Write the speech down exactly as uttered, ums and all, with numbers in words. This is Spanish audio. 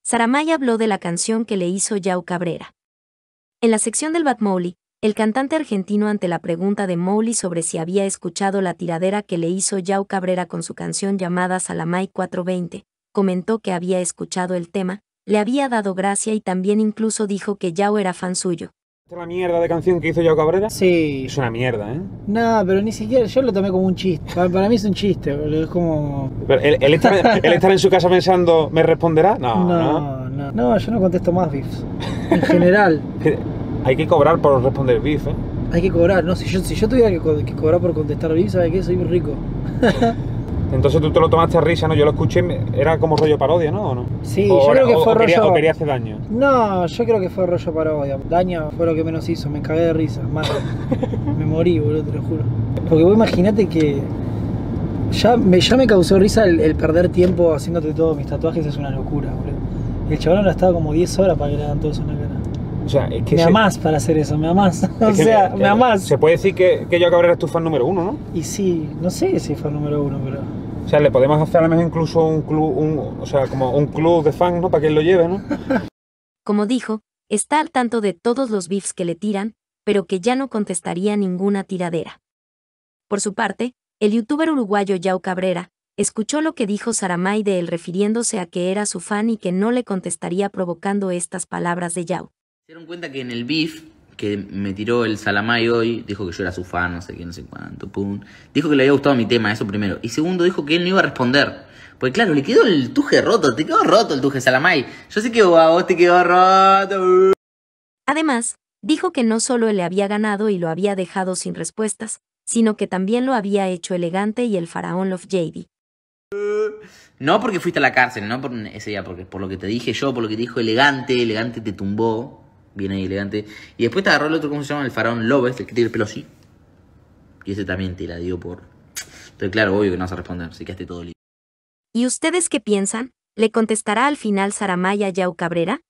Saramay habló de la canción que le hizo Yao Cabrera. En la sección del Batmowgli, el cantante argentino, ante la pregunta de Mowgli sobre si había escuchado la tiradera que le hizo Yao Cabrera con su canción llamada Salamay cuatrocientos veinte, comentó que había escuchado el tema, le había dado gracia y también incluso dijo que Yao era fan suyo. ¿La mierda de canción que hizo Yao Cabrera? Sí. Es una mierda, ¿eh? No, pero ni siquiera, yo lo tomé como un chiste. Para, para mí es un chiste, boludo. Es como... Pero él, él, estar, él estar en su casa pensando, ¿me responderá? No, no, no. No, no, yo no contesto más beefs. En general. Hay que cobrar por responder beef, ¿eh? Hay que cobrar, no, si yo, si yo tuviera que, co que cobrar por contestar beef, ¿sabes qué? Soy muy rico. Entonces tú te lo tomaste a risa, ¿no? Yo lo escuché, era como rollo parodia, ¿no? ¿O no? Sí, o, yo creo que o, fue o rollo... Quería, o quería hacer daño. No, yo creo que fue rollo parodia. Daño fue lo que menos hizo, me cagué de risa, mal. Me morí, boludo, te lo juro. Porque vos imaginate que... Ya me, ya me causó risa el, el perder tiempo haciéndote todos mis tatuajes, es una locura, boludo. El chabón ahora estaba como diez horas para que le hagan todo eso en la cara. O sea, es que me se... amás para hacer eso, me amás. O sea, me, me amás. Se puede decir que, que Yao Cabrera es tu fan número uno, ¿no? Y sí, no sé si fue el número uno, pero... O sea, le podemos hacer a lo mejor incluso un club, un, o sea, como un club de fans, ¿no? Para que él lo lleve, ¿no? Como dijo, está al tanto de todos los beefs que le tiran, pero que ya no contestaría ninguna tiradera. Por su parte, el youtuber uruguayo Yao Cabrera escuchó lo que dijo Saramay de él refiriéndose a que era su fan y que no le contestaría provocando estas palabras de Yao. Se dieron cuenta que en el beef que me tiró el Salamay hoy, dijo que yo era su fan, no sé qué, no sé cuánto, pum. Dijo que le había gustado mi tema, eso primero. Y segundo, dijo que él no iba a responder. Porque claro, le quedó el tuje roto, te quedó roto el tuje, Salamay. Yo sé que a vos te quedó roto. Además, dijo que no solo le había ganado y lo había dejado sin respuestas, sino que también lo había hecho elegante y el faraón Love J D. No porque fuiste a la cárcel, no por ese día, porque por lo que te dije yo, por lo que te dijo elegante, elegante te tumbó. Bien ahí, elegante. Y después te agarró el otro, ¿cómo se llama? El faraón López, el que tiene el pelo así. Y ese también te la dio por... Entonces, claro, obvio que no vas a responder, así que quedaste todo listo. ¿Y ustedes qué piensan? ¿Le contestará al final Saramay a Yao Cabrera?